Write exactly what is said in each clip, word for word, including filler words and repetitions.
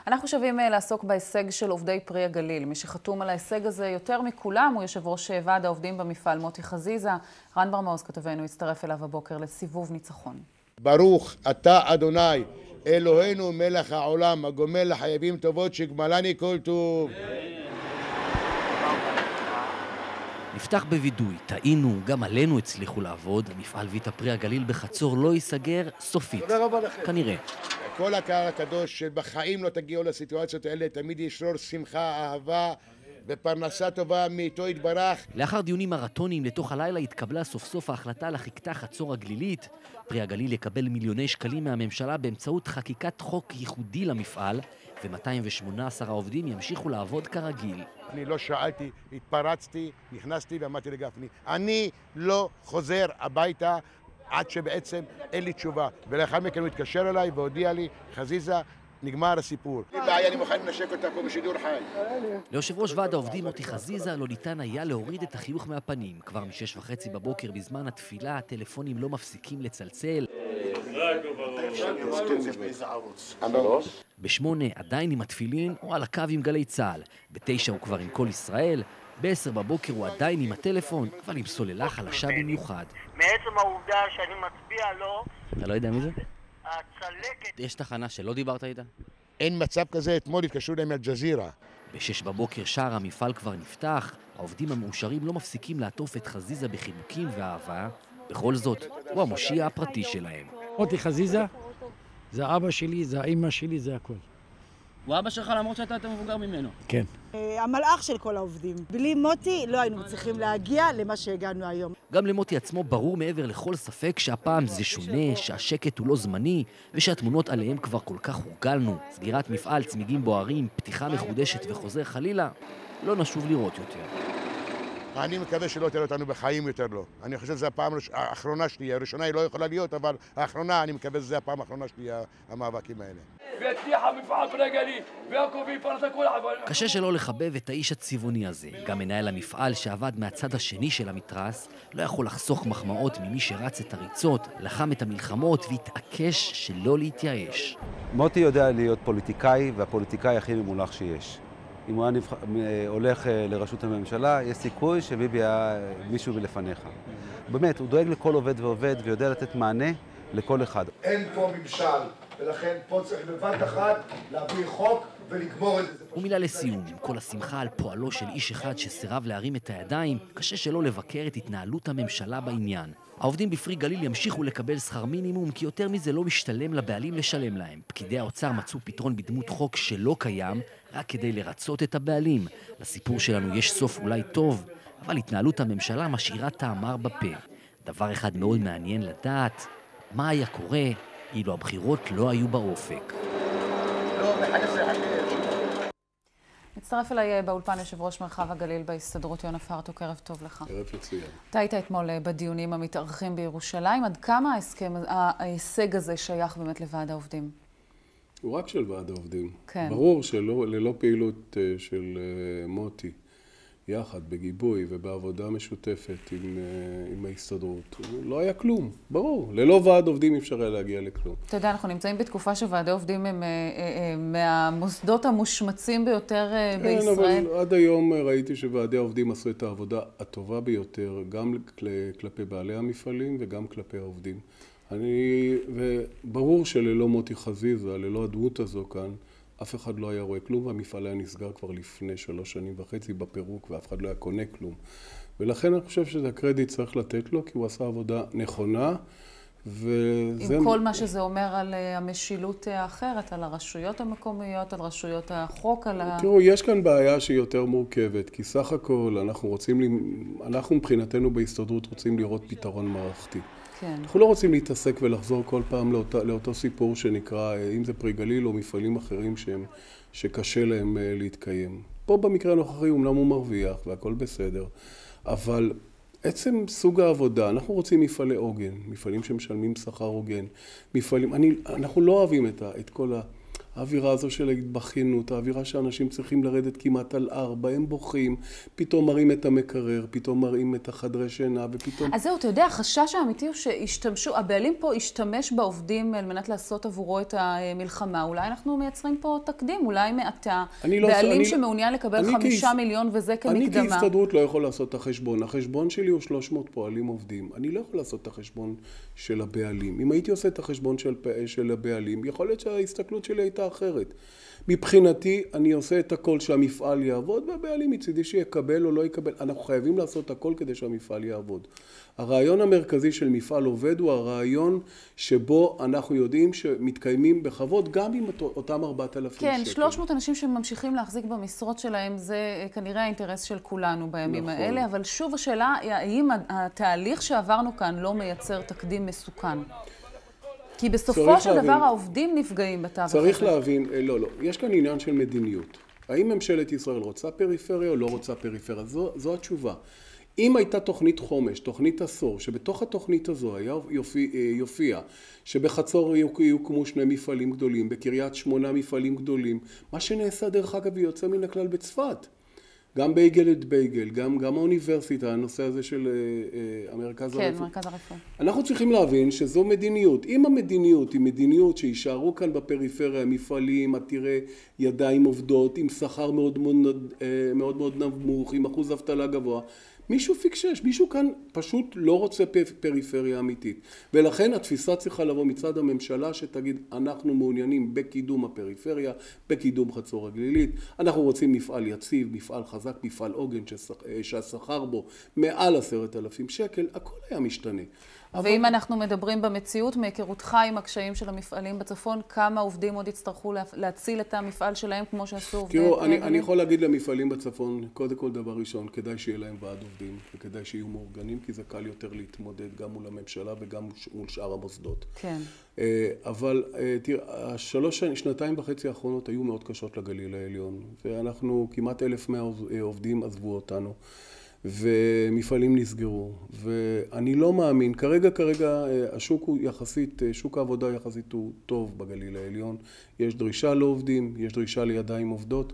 אנחנו שווים לעסוק בהישג של עובדי פרי הגליל. מי שחתום על ההישג הזה יותר מכולם הוא יושב ראש ועד העובדים במפעל מוטי חזיזה. רן ברמוז כתבנו הצטרף אליו הבוקר לסיבוב ניצחון. ברוך אתה אדוני אלוהינו מלך העולם הגומל לחייבים טובות שגמלני כל טוב. נפתח בוידוי, טעינו, גם עלינו הצליחו לעבוד. המפעל ויטה פרי הגליל בחצור לא ייסגר סופית. תודה רבה לכם. כנראה. כל הקהל הקדוש שבחיים לא תגיעו לסיטואציות האלה, תמיד ישרור שמחה, אהבה ופרנסה טובה מאיתו יתברך. לאחר דיונים מרתוניים לתוך הלילה התקבלה סוף סוף ההחלטה לחקתה חצור הגלילית. פרי הגליל יקבל מיליוני שקלים מהממשלה באמצעות חקיקת חוק ייחודי למפעל, ו-מאתיים ושמונה עשר העובדים ימשיכו לעבוד כרגיל. אני לא שאלתי, התפרצתי, נכנסתי ואמרתי לגפני, אני לא חוזר הביתה עד שבעצם אין לי תשובה. ולאחר מכן הוא התקשר אליי והודיע לי, חזיזה, נגמר הסיפור. אין בעיה, אני מוכן לנשק אותה פה בשידור חי. ליושב ראש ועד העובדים מוטי חזיזה לא ניתן היה להוריד את החיוך מהפנים. כבר משש וחצי בבוקר בזמן התפילה הטלפונים לא מפסיקים לצלצל. בשמונה עדיין עם התפילין הוא על הקו עם גלי צהל. בתשע הוא כבר עם כל ישראל. בעשר בבוקר הוא עדיין עם הטלפון, אבל עם סוללה חלשה במיוחד. מעצם העובדה שאני מצביע לו... אתה לא יודע מי זה? הצלקת... יש תחנה שלא דיברת איתה? אין מצב כזה, אתמול התקשרו להם אל-ג'זירה. בשש בבוקר שער המפעל כבר נפתח. העובדים המאושרים לא מפסיקים לעטוף את חזיזה בחיבוקים ואהבה. בכל זאת, הוא המושיע הפרטי שלהם. מוטי חזיזה, זה אבא שלי, זה האמא שלי, זה הכל. הוא אבא שלך למרות שאתה יותר מבוגר ממנו. כן. המלאך של כל העובדים. בלי מוטי לא היינו צריכים להגיע למה שהגענו היום. גם למוטי עצמו ברור מעבר לכל ספק שהפעם זה שונה, שהשקט הוא לא זמני, ושהתמונות עליהם כבר כל כך הורגלנו. סגירת מפעל, צמיגים בוערים, פתיחה מחודשת וחוזר חלילה, לא נשוב לראות יותר. אני מקווה שלא תראה אותנו בחיים יותר לא. אני חושב שזו הפעם האחרונה שלי, הראשונה היא לא יכולה להיות, אבל האחרונה, אני מקווה שזו הפעם האחרונה שלי, המאבקים האלה. קשה שלא לחבב את האיש הצבעוני הזה. גם מנהל המפעל שעבד מהצד השני של המתרס לא יכול לחסוך מחמאות ממי שרץ את הריצות, לחם את המלחמות והתעקש שלא להתייאש. מוטי יודע להיות פוליטיקאי, והפוליטיקאי הכי ממולח שיש. אם הוא היה הולך לראשות הממשלה, יש סיכוי שביבי היה מישהו מלפניך. באמת, הוא דואג לכל עובד ועובד ויודע לתת מענה לכל אחד. אין פה ממשל, ולכן פה צריך בבת אחת להביא חוק ולגמור את זה. ומילה לסיום, עם כל השמחה על פועלו של איש אחד שסירב להרים את הידיים, קשה שלא לבקר את התנהלות הממשלה בעניין. העובדים בפרי גליל ימשיכו לקבל שכר מינימום, כי יותר מזה לא משתלם לבעלים לשלם להם. פקידי האוצר מצאו פתרון בדמות חוק שלא קיים, רק כדי לרצות את הבעלים. לסיפור שלנו יש סוף אולי טוב, אבל התנהלות הממשלה משאירה טעם בפה. דבר אחד מאוד מעניין לדעת, מה היה קורה אילו הבחירות לא היו באופק. מצטרף אליי באולפן יושב ראש מרחב הגליל בהסתדרות יונה פרטוק, ערב טוב לך. ערב מצוין. אתה היית אתמול בדיונים המתארחים בירושלים, עד כמה ההסכם, ההישג הזה שייך באמת לוועד העובדים? הוא רק של ועד העובדים. כן. ברור שללא פעילות של מוטי, יחד בגיבוי ובעבודה משותפת עם, עם ההסתדרות, לא היה כלום, ברור. ללא ועד עובדים אפשר היה להגיע לכלום. אתה יודע, אנחנו נמצאים בתקופה שוועדי עובדים הם מהמוסדות המושמצים ביותר בישראל. כן, אבל עד היום ראיתי שוועדי העובדים עשו את העבודה הטובה ביותר, גם כלפי בעלי המפעלים וגם כלפי העובדים. אני, וברור שללא מוטי חזיזה, ללא הדמות הזו כאן, אף אחד לא היה רואה כלום, והמפעל היה נסגר כבר לפני שלוש שנים וחצי בפירוק, ואף אחד לא היה קונה כלום. ולכן אני חושב שזה הקרדיט צריך לתת לו, כי הוא עשה עבודה נכונה, וזה... עם כל מה שזה אומר על המשילות האחרת, על הרשויות המקומיות, על רשויות החוק, על ה... תראו, יש כאן בעיה שהיא יותר מורכבת, כי סך הכל אנחנו רוצים, אנחנו מבחינתנו בהסתדרות רוצים לראות פתרון מערכתי. כן. אנחנו לא רוצים להתעסק ולחזור כל פעם לאותו, לאותו סיפור שנקרא, אם זה פרי גליל או מפעלים אחרים שהם, שקשה להם להתקיים. פה במקרה הנוכחי אומנם הוא מרוויח והכל בסדר, אבל עצם סוג העבודה, אנחנו רוצים מפעלי עוגן, מפעלים שמשלמים שכר עוגן, מפעלים, אני, אנחנו לא אוהבים את, ה, את כל האווירה הזו של ההתבכיינות, האווירה שאנשים צריכים לרדת כמעט על ארבע, הם בוכים, פתאום מראים את המקרר, פתאום מראים את החדרי שינה, ופתאום... אז זהו, אתה יודע, החשש האמיתי הוא שהשתמשו, הבעלים פה השתמש בעובדים על מנת לעשות עבורו את המלחמה. אולי אנחנו מייצרים פה תקדים, אולי מעתה. לא, בעלים אני, שמעוניין לקבל חמישה כ... מיליון וזה כמקדמה. אני כהסתדרות לא יכול לעשות את החשבון. החשבון שלי הוא שלוש מאות פועלים עובדים. אני לא יכול לעשות את החשבון של הבעלים. אם הייתי עושה את החשבון של, של הבעלים, יכול להיות שההסתכלות שלי הייתה אחרת. מבחינתי, אני עושה את הכל שהמפעל יעבוד, והבעלים מצידי שיקבל או לא יקבל. אנחנו חייבים לעשות הכל כדי שהמפעל יעבוד. הרעיון המרכזי של מפעל עובד הוא הרעיון שבו אנחנו יודעים שמתקיימים בכבוד גם עם אותם ארבעת אלפים שקל. כן, שלוש מאות אנשים שממשיכים להחזיק במשרות שלהם, זה כנראה האינטרס של כולנו בימים נכון. האלה, אבל שוב השאלה, האם התהליך שעברנו כאן לא מייצר תקדים מסוכן? כי בסופו של דבר העובדים נפגעים בתווך הזה. צריך להבין, לא, לא, יש כאן עניין של מדיניות. האם ממשלת ישראל רוצה פריפריה או לא רוצה פריפריה? זו, זו התשובה. אם הייתה תוכנית חומש, תוכנית עשור, שבתוך התוכנית הזו היה יופיע, יופיע שבחצור יוקמו שני מפעלים גדולים, בקריית שמונה מפעלים גדולים, מה שנעשה דרך אגב יוצא מן הכלל בצפת. גם בייגל את בייגל, גם, גם האוניברסיטה, הנושא הזה של אה, המרכז כן, הרפואי. מרכז הרפואי. אנחנו צריכים להבין שזו מדיניות. אם המדיניות היא מדיניות שישארו כאן בפריפריה, מפעלים, עתירי ידיים עובדות, עם שכר מאוד מאוד, מאוד מאוד נמוך, עם אחוז אבטלה גבוה, מישהו פיקשש, מישהו כאן פשוט לא רוצה פריפריה אמיתית. ולכן התפיסה צריכה לבוא מצד הממשלה שתגיד, אנחנו מעוניינים בקידום הפריפריה, בקידום חצור הגלילית, אנחנו רוצים מפעל יציב, מפעל חזק, מפעל עוגן שהשכר בו מעל עשרת אלפים שקל, הכל היה משתנה. ואם אנחנו מדברים במציאות, מהיכרותך עם הקשיים של המפעלים בצפון, כמה עובדים עוד יצטרכו להציל את המפעל שלהם כמו שעשו עובדי... תראו, אני, אני יכול להגיד למפעלים בצפון, קודם כל דבר ראשון, כדאי שיהיה להם ועד עובדים, וכדאי שיהיו מאורגנים, כי זה קל יותר להתמודד גם מול הממשלה וגם מול שאר המוסדות. כן. אבל תראה, השלוש, שנתיים וחצי האחרונות היו מאוד קשות לגליל העליון, ואנחנו כמעט אלף מאה עובדים עזבו אותנו. ומפעלים נסגרו, ואני לא מאמין, כרגע, כרגע השוק הוא יחסית, שוק העבודה יחסית הוא טוב בגליל העליון, יש דרישה לעובדים, יש דרישה לידיים עובדות,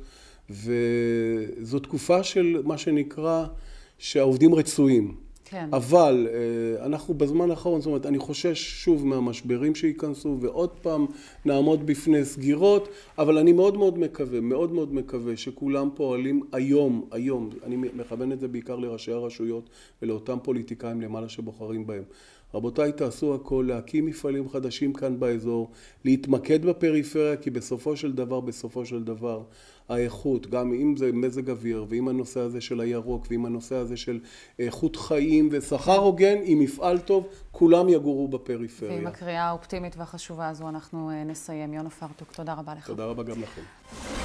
וזו תקופה של מה שנקרא שהעובדים רצויים. כן. אבל אנחנו בזמן האחרון, זאת אומרת, אני חושש שוב מהמשברים שייכנסו, ועוד פעם נעמוד בפני סגירות, אבל אני מאוד מאוד מקווה, מאוד מאוד מקווה שכולם פועלים היום, היום, אני מכוון את זה בעיקר לראשי הרשויות ולאותם פוליטיקאים למעלה שבוחרים בהם. רבותיי, תעשו הכל, להקים מפעלים חדשים כאן באזור, להתמקד בפריפריה, כי בסופו של דבר, בסופו של דבר, האיכות, גם אם זה מזג אוויר, ואם הנושא הזה של הירוק, ואם הנושא הזה של איכות חיים ושכר הוגן, עם מפעל טוב, כולם יגורו בפריפריה. ועם הקריאה האופטימית והחשובה הזו אנחנו נסיים. יונה פרטוק, תודה רבה לך. תודה רבה גם לכם.